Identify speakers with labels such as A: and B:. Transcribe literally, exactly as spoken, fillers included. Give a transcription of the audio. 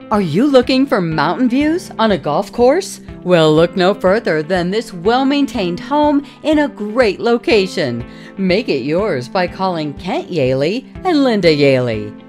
A: Are you looking for mountain views on a golf course? Well, look no further than this well-maintained home in a great location. Make it yours by calling Kent Jehle and Linda Jehle.